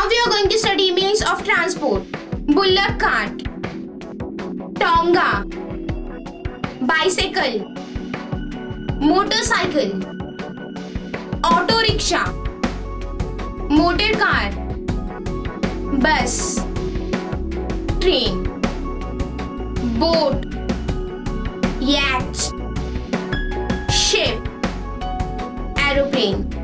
we are going to study means of transport. Bullock cart, tonga, bicycle, motorcycle, auto rickshaw, motor car, bus, train, boat, yacht, ship, aeroplane.